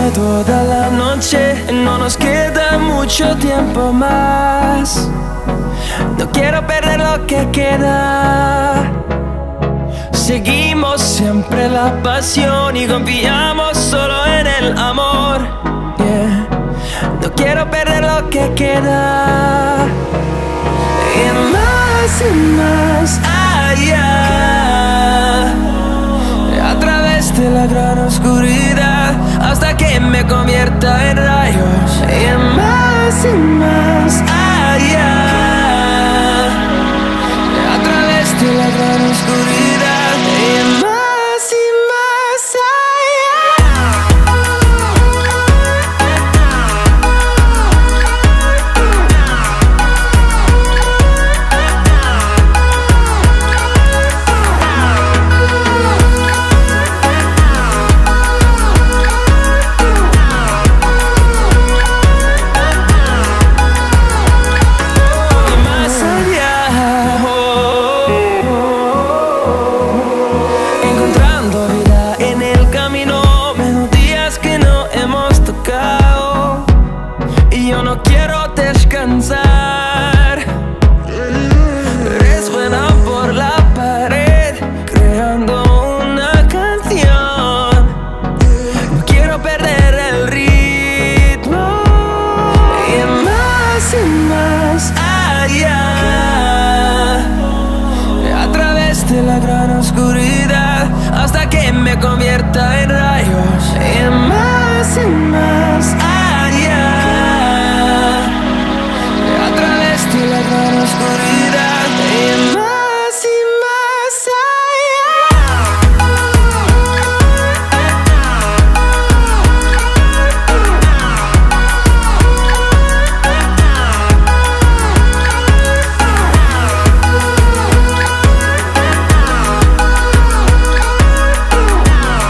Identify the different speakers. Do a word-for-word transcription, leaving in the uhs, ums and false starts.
Speaker 1: toda la noche, no nos queda mucho tiempo más. No quiero perder lo que queda. Seguimos siempre la pasión y confiamos solo en el amor. Yeah. No quiero perder lo que queda. Y más y más allá, a través de la gran oscuridad, hasta que me convierta en rayos. Y más y más allá, a través de la gran oscuridad. Y más y más resuena por la pared, creando una canción. No quiero perder el ritmo. Y más y más allá, a través de la gran oscuridad, hasta que me convierta en